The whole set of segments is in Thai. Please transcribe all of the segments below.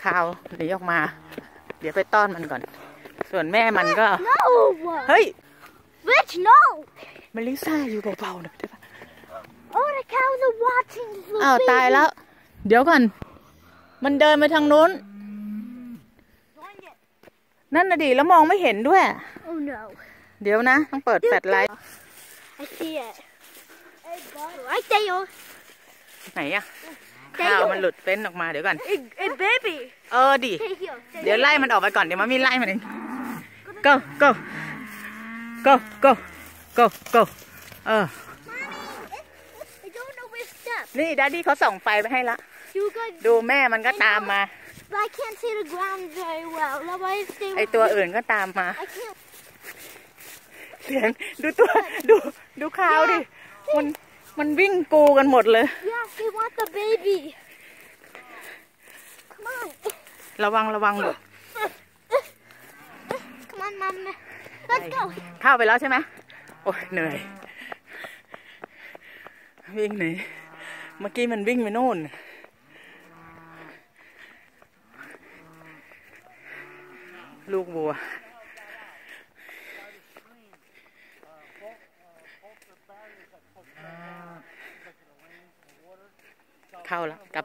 คาวหนีออกมาเดี๋ยวไปต้อนมันก่อนส่วนแม่มันก็เฮ้ย Rich no เมลิซ่าอยู่เบาๆหน่อยได้ปะ Oh the cows are watching the อ้าวตายแล้วเดี๋ยวก่อนมันเดินไปทางนู้นนั่นน่ะดิแล้วมองไม่เห็นด้วย Oh no เดี๋ยวนะต้องเปิดแฟลชไลท์ I see it right there ไหนอะข้าวมันหลุดเฟ้นออกมาเดี๋ยวก่อน Hey baby ดิ เดี๋ยวไล่มันออกไปก่อนเดี๋ยวมันมีไล่มันเอง go go go go go go I don't know where step นี่ดัดดี้เขาส่องไฟไปให้ละ You guys ดูแม่มันก็ตามมา but I can't see the ground very well แล้วไว้ stay ไอตัวอื่นก็ตามมา I can't เสียงดูข้าวดิมันวิ่งกูกันหมดเลย Yeah they want the baby Come on ระวังลูก Come on mom Let's go เข้าไปแล้วใช่ไหมโอ้ยเหนื่อยวิ่งหนีเมื่อกี้มันวิ่งไปโน่นลูกวัวเข้าแล้วกับ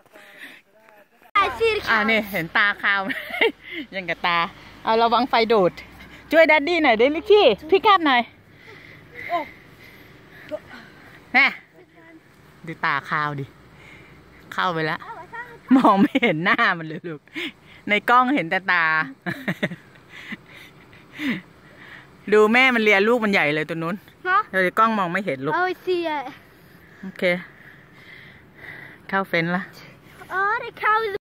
นี่เห็นตาข้าว ยังกับตาเอาระวังไฟดูดช่วยดัดดี้หน่อยได้ลิชี่พี่แคบหน่อยแม่ดูตาข้าวดิเข้าไปแล้วมองไม่เห็นหน้ามันเลยลูกในกล้องเห็นแต่ตา ดูแม่มันเลียลูกมันใหญ่เลยตัวนู้นในกล้องมองไม่เห็นลูก Oh I see it โอเคเข้าเฟ้นละ Oh the cows